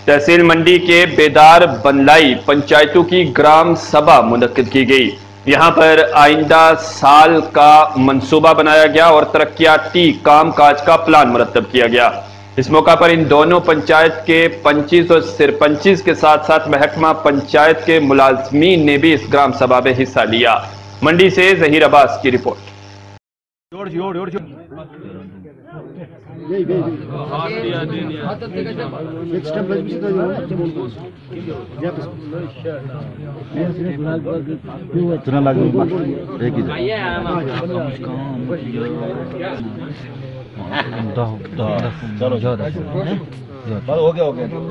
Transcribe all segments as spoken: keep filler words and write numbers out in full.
तहसील मंडी के बेदार बनलाई पंचायतों की ग्राम सभा मुनक्किद की गई। यहां पर आइंदा साल का मंसूबा बनाया गया और तरक्याती कामकाज का प्लान मुरतब किया गया। इस मौका पर इन दोनों पंचायत के पंचीस और सिरपंचीस के साथ साथ महकमा पंचायत के मुलाजमीन ने भी इस ग्राम सभा में हिस्सा लिया। मंडी से जहीर अब्बास की रिपोर्ट। चलो हो गया हो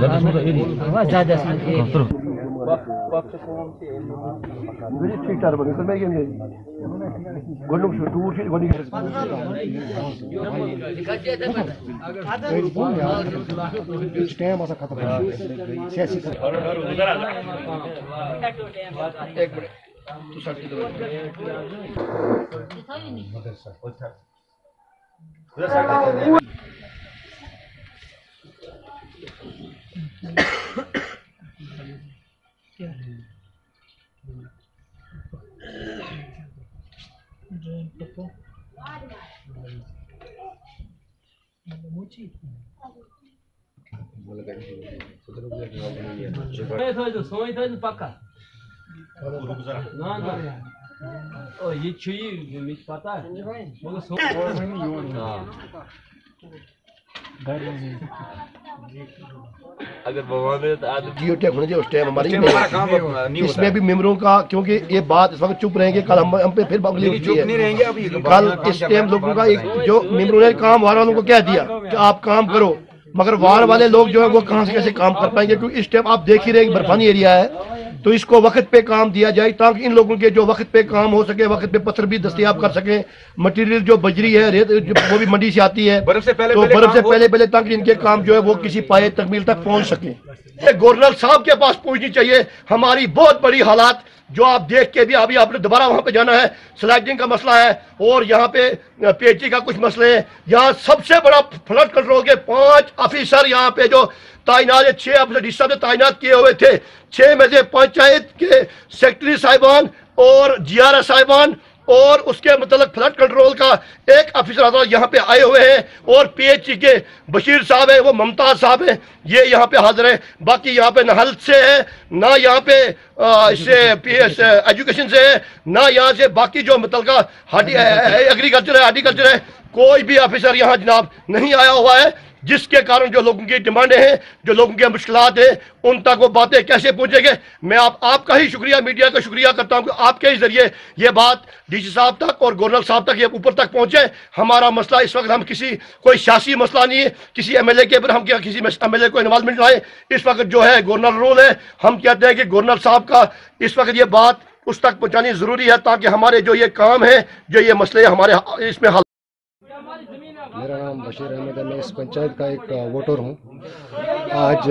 पक्का ना ना ओ ये छुई मुझे पता है अगर जियो टेक होना चाहिए उस टाइम हमारी इसमें भी मेम्बरों का, क्योंकि ये बात इस वक्त चुप रहेंगे, कल हम हम पे फिर चुप नहीं रहेंगे। अभी कल इस टाइम लोगों का एक जो मेम्बरों ने काम वालों को क्या दिया कि आप काम करो, मगर वार वाले लोग जो है वो कहाँ से कैसे काम कर पाएंगे, क्योंकि इस टाइम आप देख ही रहे बर्फानी एरिया है, तो इसको वक्त पे काम दिया जाए ताकि इन लोगों के जो वक्त पे काम हो सके, वक्त पे पत्थर भी दस्तयाब कर सके, मटेरियल जो बजरी है रेत वो भी मंडी से आती है, बर्फ से पहले तो बर्फ से पहले पहले ताकि इनके काम जो है वो किसी पाए तकमील तक पहुंच सके। गवर्नर साहब के पास पहुंचनी चाहिए हमारी बहुत बड़ी हालात, जो आप देख के भी अभी आपने दोबारा वहां पे जाना है, स्लाइडिंग का मसला है और यहाँ पे पीएचई का कुछ मसले हैं। यहाँ सबसे बड़ा फ्लड कंट्रोल के पांच ऑफिसर यहाँ पे जो तैनात है, छह ऑफिसर इस समय तैनात किए हुए थे, छह में से पंचायत के सेक्रेटरी साहिबान और जीआरएस साहिबान और उसके मतलब फ्लड कंट्रोल का एक ऑफिसर यहाँ पे आए हुए हैं, और पीएचई के बशीर साहब है, वो मुमताज साहब है, ये यहाँ पे हाजिर है। बाकी यहाँ पे ना हेल्थ से है, ना यहाँ पे इससे पीएस एजुकेशन से है, ना यहाँ से बाकी जो मतलब एग्रीकल्चर है, हार्टिकल्चर है, कोई भी ऑफिसर यहाँ जनाब नहीं आया हुआ है, जिसके कारण जो लोगों की डिमांडें हैं, जो लोगों के मुश्किलात हैं, उन तक वो बातें कैसे पहुंचेंगे। मैं आप आपका ही शुक्रिया, मीडिया का शुक्रिया करता हूं कि आपके ही जरिए ये बात डीसी साहब तक और गवर्नर साहब तक ये ऊपर तक पहुंचे। हमारा मसला इस वक्त, हम किसी कोई सियासी मसला नहीं है, किसी एमएलए के ऊपर हम क्या किसी एमएलए को इन्वॉल्वमेंट लाए, इस वक्त जो है गवर्नर रूल है, हम कहते हैं कि गवर्नर साहब का इस वक्त ये बात उस तक पहुँचानी जरूरी है ताकि हमारे जो ये काम है, जो ये मसले हमारे इसमें हल। मेरा नाम बशीर अहमद है, मैं इस पंचायत का एक वोटर हूँ। आज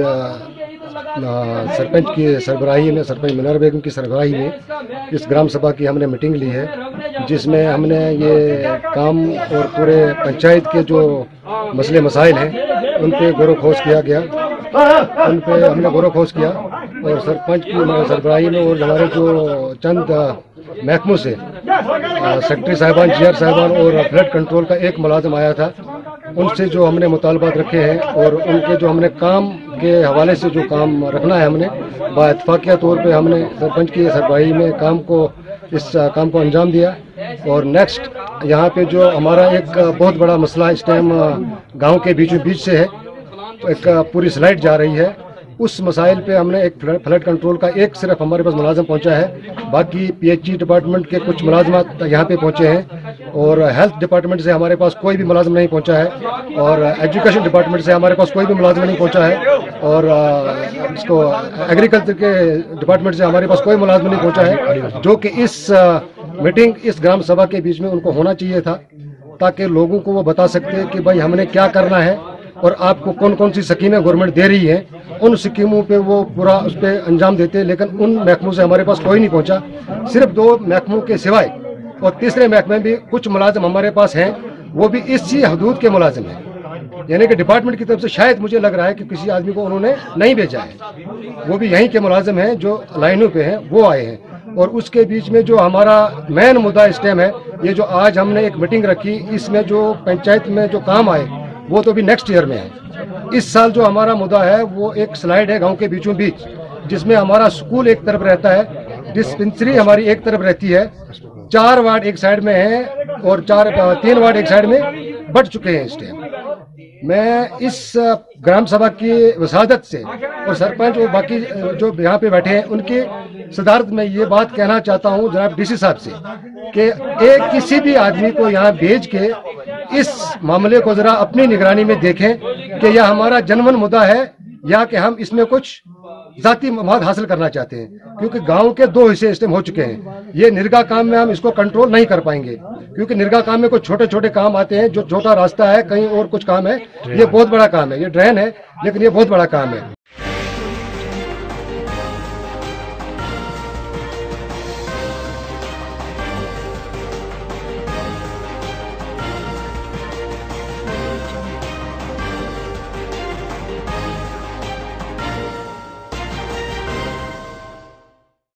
सरपंच की सरबराही में, सरपंच मिनार बेगम की सरबराही में इस ग्राम सभा की हमने मीटिंग ली है, जिसमें हमने ये काम और पूरे पंचायत के जो मसले मसाइल हैं उन पे गौर खोज किया गया, उन पे हमने गौर खोज किया। और सरपंच की सरबराही में और हमारे जो चंद महकमों से सेक्रेटरी साहिबान, जीआर साहिबान और फ्लड कंट्रोल का एक मुलाजिम आया था, उनसे जो हमने मुतालबात रखे हैं और उनके जो हमने काम के हवाले से जो काम रखना है, हमने बाइत्तफाकिया तौर पे हमने सरपंच की सरबराही में काम को इस काम को अंजाम दिया। और नेक्स्ट यहाँ पे जो हमारा एक बहुत बड़ा मसला इस टाइम गाँव के बीचों बीच से है, एक पूरी स्लाइड जा रही है, उस मसाइल पे हमने एक फ्लड कंट्रोल का एक सिर्फ हमारे पास मुलाजिम पहुंचा है, बाकी पीएचई डिपार्टमेंट के कुछ मुलाजमत यहाँ पे पहुंचे हैं, और हेल्थ डिपार्टमेंट से हमारे पास कोई भी मुलाजिम नहीं पहुंचा है, और एजुकेशन डिपार्टमेंट से हमारे पास कोई भी मुलाजिम नहीं पहुंचा है, और इसको एग्रीकल्चर के डिपार्टमेंट से हमारे पास कोई मुलाजिम नहीं पहुंचा है, जो कि इस मीटिंग इस ग्राम सभा के बीच में उनको होना चाहिए था, ताकि लोगों को वो बता सकते कि भाई हमने क्या करना है और आपको कौन कौन सी स्कीमें गवर्नमेंट दे रही है, उन स्कीमों पे वो पूरा उस पर अंजाम देते। लेकिन उन महकमों से हमारे पास कोई नहीं पहुंचा, सिर्फ दो महकमों के सिवाय, और तीसरे महकमे भी कुछ मुलाजिम हमारे पास हैं, वो भी इसी हदूद के मुलाजिम हैं, यानी कि डिपार्टमेंट की तरफ से शायद मुझे लग रहा है कि किसी आदमी को उन्होंने नहीं भेजा है, वो भी यहीं के मुलाजिम हैं जो लाइनों पे हैं, वो आए हैं। और उसके बीच में जो हमारा मेन मुद्दा इस टाइम है, ये जो आज हमने एक मीटिंग रखी, इसमें जो पंचायत में जो काम आए वो तो भी नेक्स्ट ईयर में है। इस साल जो हमारा मुद्दा है वो एक स्लाइड है गांव के बीचों बीच, जिसमें हमारा स्कूल एक तरफ रहता है, डिस्पेंसरी हमारी एक तरफ रहती है, चार वार्ड एक साइड में है और चार तीन वार्ड एक साइड में बढ़ चुके हैं इस टाइम। मैं इस ग्राम सभा की वसादत से और सरपंच और बाकी जो यहाँ पे बैठे हैं उनकी सदारत में ये बात कहना चाहता हूँ जनाब डीसी साहब से कि एक किसी भी आदमी को यहाँ भेज के इस मामले को जरा अपनी निगरानी में देखें कि यह हमारा जनमन मुद्दा है या कि हम इसमें कुछ जाती मफाद हासिल करना चाहते हैं, क्योंकि गांव के दो हिस्से इस टाइम हो चुके हैं। ये निरगा काम में हम इसको कंट्रोल नहीं कर पाएंगे, क्योंकि निरगा काम में कुछ छोटे छोटे काम आते हैं, जो छोटा रास्ता है कहीं और कुछ काम है, ये बहुत बड़ा काम है, ये ड्रेन है लेकिन ये बहुत बड़ा काम है।